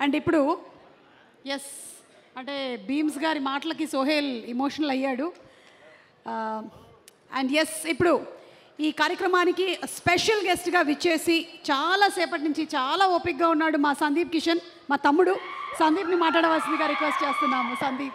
And ఇప్పుడు yes అంటే భీమ్స్ గారి మాటలకి సోహెల్ ఎమోషనల్ అయ్యాడు. అండ్ ఎస్ ఇప్పుడు ఈ కార్యక్రమానికి స్పెషల్ గెస్ట్గా విచ్చేసి చాలాసేపటి నుంచి చాలా ఓపికగా ఉన్నాడు మా సందీప్ కిషన్, మా తమ్ముడు సందీప్ని మాట్లాడవలసిందిగా రిక్వెస్ట్ చేస్తున్నాము. సందీప్,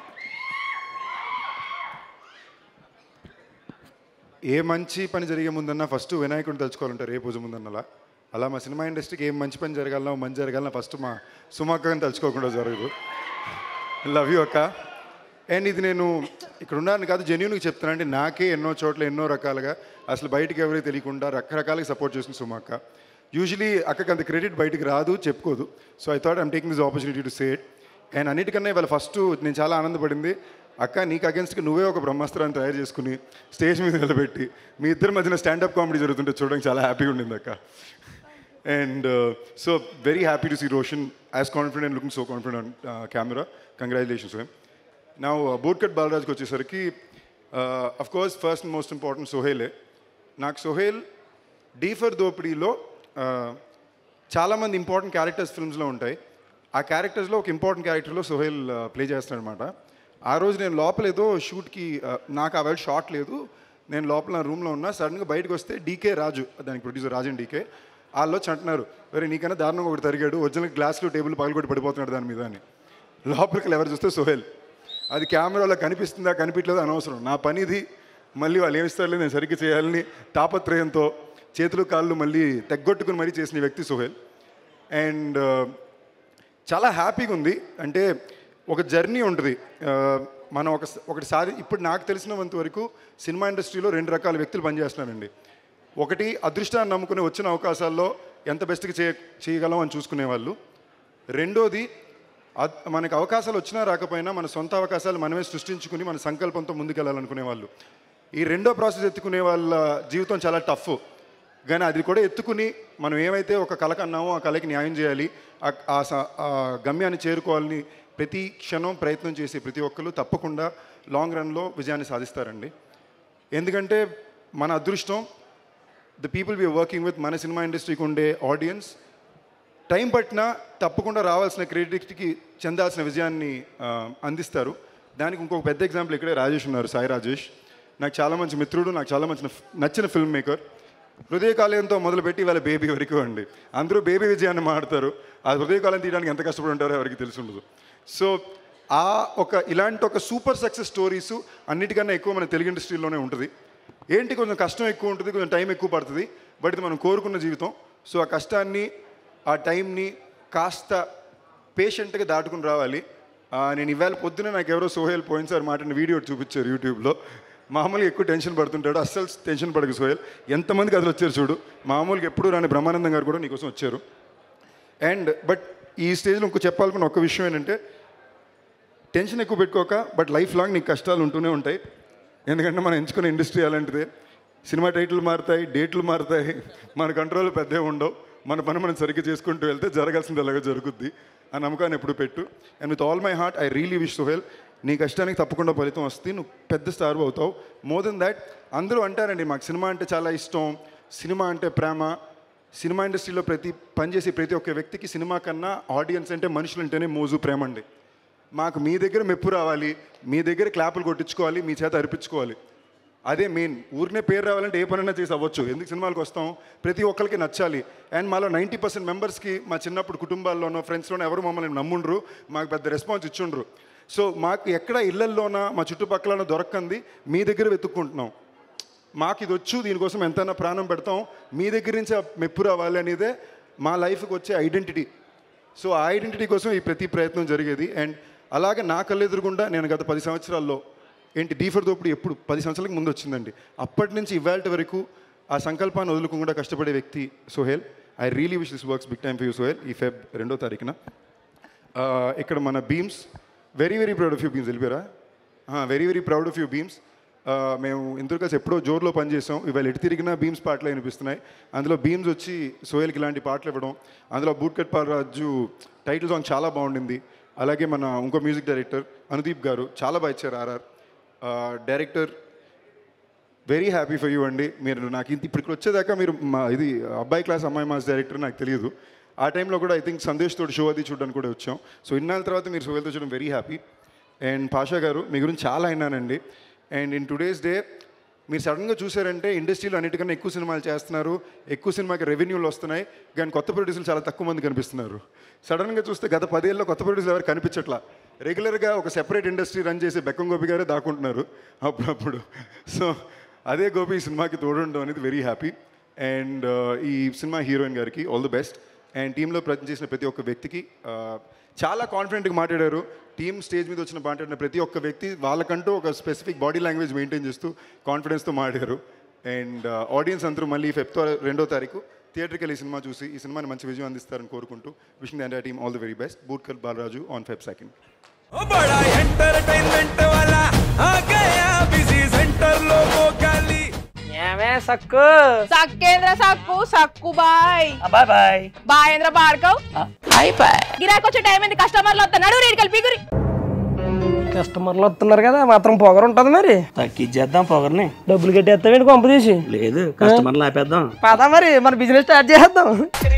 ఏ మంచి పని జరిగే ముందన్నా ఫస్ట్ వినాయకుడిని తలుచుకోవాలంటారు ఏ పూజ ముందన్నలా. అలా మా సినిమా ఇండస్ట్రీకి ఏం మంచి పని జరగాలన్నా మంచి జరగాలన్నా ఫస్ట్ మా సుమక్కని తలుచుకోకుండా జరగదు. లవ్ యూ అక్క. అండ్ ఇది నేను ఇక్కడ ఉన్నాను కాదు, జెన్యూన్గా చెప్తాను. అంటే నాకే ఎన్నో చోట్ల ఎన్నో రకాలుగా అసలు బయటికి ఎవరికి తెలియకుండా రకరకాలుగా సపోర్ట్ చేస్తుంది సుమక్క. యూజువలీ అక్కకి అంత క్రెడిట్ బయటికి రాదు, చెప్పుకోదు. So I thought I'm taking this opportunity to say it. And అన్నిటికన్నా ఇవాళ ఫస్ట్ నేను చాలా ఆనందపడింది, అక్క నీకు అగేన్స్ట్గా నువ్వే ఒక బ్రహ్మాస్త్రాన్ని తయారు చేసుకుని స్టేజ్ మీద నిలబెట్టి మీ ఇద్దరి మధ్యన స్టాండప్ కామెడీ జరుగుతుంటే చూడడానికి చాలా హ్యాపీగా ఉండింది అక్క. And so very happy to see Roshan as confident and looking so confident on camera. Congratulations him. నా బోర్కట్ బాలరాజ్కి వచ్చేసరికి of course first and most important సోహేలే. నాకు సోహేల్ డీ ఫర్ దోపిడీలో చాలామంది ఇంపార్టెంట్ క్యారెక్టర్స్ ఫిల్మ్స్లో ఉంటాయి. ఆ క్యారెక్టర్స్లో ఒక ఇంపార్టెంట్ క్యారెక్టర్లో సోహేల్ ప్లే చేస్తాడు అనమాట. ఆ రోజు నేను లోపల ఏదో షూట్కి నాకు ఆ వేళ షాట్ లేదు, నేను లోపల నా రూమ్లో ఉన్నా. సడన్గా బయటకు వస్తే డీకే రాజు, దానికి ప్రొడ్యూసర్ రాజన్ డీకే, వాళ్ళు వచ్చి అంటున్నారు, మరి నీకన్నా దారుణంగా ఒకటి తరిగాడు, ఒరిజినల్ గ్లాస్లో టేబుల్ పగలగొట్టి పడిపోతున్నాడు దాని మీద అని. లోపలికి ఎవరు చూస్తే సోహేల్. అది కెమెరాలో కనిపిస్తుందా కనిపించలేదు అనవసరం, నా పని ఇది. మళ్ళీ వాళ్ళు ఏమిస్తారు నేను సరిగ్గా చేయాలని తాపత్రయంతో చేతులు కాళ్ళు మళ్ళీ తెగ్గొట్టుకుని మరీ చేసిన వ్యక్తి సోహేల్. అండ్ చాలా హ్యాపీగా ఉంది. అంటే ఒక జర్నీ ఉంటుంది. మనం ఒకటి ఇప్పుడు నాకు తెలిసినంత వరకు సినిమా ఇండస్ట్రీలో రెండు రకాల వ్యక్తులు పనిచేస్తున్నారండి. ఒకటి అదృష్టాన్ని నమ్ముకుని వచ్చిన అవకాశాల్లో ఎంత బెస్ట్గా చేయగలం అని చూసుకునే వాళ్ళు. రెండోది మనకు అవకాశాలు వచ్చినా రాకపోయినా మన సొంత అవకాశాలు మనమే సృష్టించుకుని మన సంకల్పంతో ముందుకెళ్ళాలనుకునే వాళ్ళు. ఈ రెండో ప్రాసెస్ ఎత్తుకునే వాళ్ళ జీవితం చాలా టఫ్. కానీ అది కూడా ఎత్తుకుని మనం ఏమైతే ఒక కళ కన్నామో ఆ కళకి న్యాయం చేయాలి, ఆ గమ్యాన్ని చేరుకోవాలని ప్రతి క్షణం ప్రయత్నం చేసే ప్రతి ఒక్కరు తప్పకుండా లాంగ్ రన్లో విజయాన్ని సాధిస్తారండి. ఎందుకంటే మన అదృష్టం the people we're working with, మన సినిమా ఇండస్ట్రీకి ఉండే ఆడియన్స్ టైం పట్టినా తప్పకుండా రావాల్సిన క్రెడిట్కి చెందాల్సిన విజయాన్ని అందిస్తారు. దానికి ఇంకొక పెద్ద ఎగ్జాంపుల్ ఇక్కడే రాజేష్ ఉన్నారు, సాయి రాజేష్. నాకు చాలా మంచి మిత్రుడు, నాకు చాలా మంచి నచ్చిన ఫిల్మ్ మేకర్. హృదయకాలయంతో మొదలుపెట్టి వాళ్ళ బేబీ వరకు అండి. అందరూ బేబీ విజయాన్ని మాడతారు, ఆ హృదయకాలం తీయడానికి ఎంత కష్టపడి ఉంటారో ఎవరికి తెలిసి ఉండదు. సో ఇలాంటి ఒక సూపర్ సక్సెస్ స్టోరీస్ అన్నిటికన్నా ఎక్కువ మన తెలుగు ఇండస్ట్రీలోనే ఉంటుంది. ఏంటి కొంచెం కష్టం ఎక్కువ ఉంటుంది, కొంచెం టైం ఎక్కువ పడుతుంది, బట్ ఇది మనం కోరుకున్న జీవితం. సో ఆ కష్టాన్ని ఆ టైంని కాస్త పేషెంట్గా దాటుకుని రావాలి. నేను ఇవాళ పొద్దున నాకు ఎవరో సోహేల్ పోయినసారి మాట్లాడిన వీడియో చూపించారు యూట్యూబ్లో. మామూలుగా ఎక్కువ టెన్షన్ పడుతుంటాడు, అస్సలు టెన్షన్ పడకు సోహేల్. ఎంతమందికి అసలు వచ్చారు చూడు, మామూలుగా ఎప్పుడు రాని బ్రహ్మానందం గారు కూడా నీకోసం వచ్చారు. బట్ ఈ స్టేజ్లో ఇంకో చెప్పాలనుకున్న ఒక్క విషయం ఏంటంటే, టెన్షన్ ఎక్కువ పెట్టుకోక, బట్ లైఫ్ లాంగ్ నీకు కష్టాలు ఉంటూనే ఉంటాయి. ఎందుకంటే మనం ఎంచుకునే ఇండస్ట్రీ అలాంటిదే. సినిమా టైటిల్ మారుతాయి, డేట్లు మారుతాయి, మన కంట్రోల్ పెద్దే ఉండవు. మన పని మనం సరిగ్గా చేసుకుంటూ వెళ్తే జరగాల్సింది అలాగే జరుగుద్ది. ఆ నమ్మకాన్ని ఎప్పుడు పెట్టు. And with all my heart I really wish Sohel, నీ కష్టానికి తప్పకుండా ఫలితం వస్తే నువ్వు పెద్ద స్టార్ అవుతావు. మోర్ దెన్ దాట్, అందరూ అంటారండి మాకు సినిమా అంటే చాలా ఇష్టం, సినిమా అంటే ప్రేమ. సినిమా ఇండస్ట్రీలో పనిచేసే ప్రతి ఒక్క వ్యక్తికి సినిమా కన్నా ఆడియన్స్ అంటే మనుషులు అంటేనే మోజు, ప్రేమ అండి. మాకు మీ దగ్గర మెప్పు రావాలి, మీ దగ్గర క్లాపులు కొట్టించుకోవాలి, మీ చేత అర్పించుకోవాలి, అదే మెయిన్. ఊరినే పేరు రావాలంటే ఏ పనైనా చేసి అవ్వచ్చు. ఎందుకు సినిమాలకు వస్తాం, ప్రతి ఒక్కరికి నచ్చాలి. అండ్ మాలో 90% మెంబర్స్కి మా చిన్నప్పుడు కుటుంబాల్లోనో ఫ్రెండ్స్లోనో ఎవరు మమ్మల్ని నమ్ముండ్రు, మాకు పెద్ద రెస్పాన్స్ ఇచ్చుండ్రు. సో మాకు ఎక్కడ ఇళ్లల్లోనా మా చుట్టుపక్కల దొరకంది మీ దగ్గర వెతుక్కుంటున్నాం. మాకు ఇది వచ్చు, దీనికోసం ఎంతైనా ప్రాణం పెడతాం, మీ దగ్గర నుంచి మెప్పు రావాలి అనేదే మా లైఫ్కి వచ్చే ఐడెంటిటీ. సో ఆ ఐడెంటిటీ కోసం ఈ ప్రతి ప్రయత్నం జరిగేది. అండ్ అలాగే నా కళ్ళెదురుగుండా నేను గత 10 సంవత్సరాల్లో డీ ఫర్ దోపిడీ ఎప్పుడు 10 సంవత్సరాలకు ముందు వచ్చిందండి. అప్పటి నుంచి ఇవాళ వరకు ఆ సంకల్పాన్ని వదులుకోకుండా కష్టపడే వ్యక్తి Sohel. I really wish this works big time for you Sohel. ఈ Feb 2వ తారీఖున ఇక్కడ మన Bheems, very very proud of you Bheems. వెళ్ళిపోయారా? Very very proud of you Bheems. మేము ఇందులో కలిసి ఎప్పుడో జోరులో పనిచేసాం. ఇవాళ ఎటు తిరిగినా బీమ్స్ పాటలు వినిపిస్తున్నాయి. అందులో బీమ్స్ వచ్చి సోహేల్కి ఇలాంటి పాటలు ఇవ్వడం, అందులో బూట్కట్ బాలరాజు టైటిల్ సాంగ్ చాలా బాగుండింది. అలాగే మన ఇంకో మ్యూజిక్ డైరెక్టర్ అనుదీప్ గారు చాలా బాగా ఇచ్చారు. RR director, very happy for you అండి. మీరు నాకు ఇప్పటికి వచ్చేదాకా మీరు ఇది అబ్బాయి క్లాస్ అమ్మాయి మాస్ డైరెక్టర్ నాకు తెలియదు. ఆ టైంలో కూడా ఐ థింక్ సందేశ్ తోటి షో అది చూడడానికి కూడా వచ్చాం. సో ఇన్నాళ్ళ తర్వాత మీరు సోహెల్తో చూడడం వెరీ హ్యాపీ. అండ్ పాషా గారు మీ గురించి చాలా అయినానండి. అండ్ ఇన్ టుడేస్ డే మీరు సడన్గా చూసారంటే ఇండస్ట్రీలో అన్నిటికన్నా ఎక్కువ సినిమాలు చేస్తున్నారు, ఎక్కువ సినిమాకి రెవెన్యూలు వస్తున్నాయి, కానీ కొత్త ప్రొడ్యూసర్లు చాలా తక్కువ మంది కనిపిస్తున్నారు. సడన్గా చూస్తే గత 10 ఏళ్ళలో కొత్త ప్రొడ్యూసర్లు ఎవరు కనిపించట్లా. రెగ్యులర్గా ఒక సెపరేట్ ఇండస్ట్రీ రన్ చేసే బెక్కం గోపి గారే దాక్కుంటున్నారు అప్పుడప్పుడు. సో అదే గోపి ఈ సినిమాకి తోడుండడం అనేది వెరీ హ్యాపీ. అండ్ ఈ సినిమా హీరోయిన్ గారికి ఆల్ ది బెస్ట్. అండ్ టీంలో చేసిన ప్రతి ఒక్క వ్యక్తికి చాలా కాన్ఫిడెంట్గా మాట్లాడారు. టీమ్ స్టేజ్ మీద వచ్చిన మాట్లాడిన ప్రతి ఒక్క వ్యక్తి వాళ్ళకంటూ ఒక స్పెసిఫిక్ బాడీ లాంగ్వేజ్ మెయింటైన్ చేస్తూ కాన్ఫిడెన్స్తో మాట్లాడారు. అండ్ ఆడియన్స్ అందరూ మళ్ళీ February 2వ తారీఖు థియేటర్కి వెళ్ళి ఈ సినిమా చూసి ఈ సినిమాని మంచి విజయం అందిస్తారని కోరుకుంటూ wishing the entire team all the very best. Bootcut Balaraju on Feb 2nd. సక్కు సక్కేంద్ర సక్కు సక్కు బాయ్ బాయ్ బాయ్ బాయేంద్ర భార్గవ్ బాయ్ బాయ్. గిరాకి వచ్చే టైం ఏంది? కస్టమర్లు వస్తున్నాడు, రేడికల్ పిగురి. కస్టమర్లు వస్తున్నారు కదా, మాత్రం పొగరు ఉంటది మరి. తగ్గించేద్దాం పొగర్ని. డబ్బులు కట్టేస్తామేంటి కొంప తీసి? లేదు, కస్టమర్లు ఆపేద్దాం. పదా మరి మన బిజినెస్ స్టార్ట్ చేద్దాం.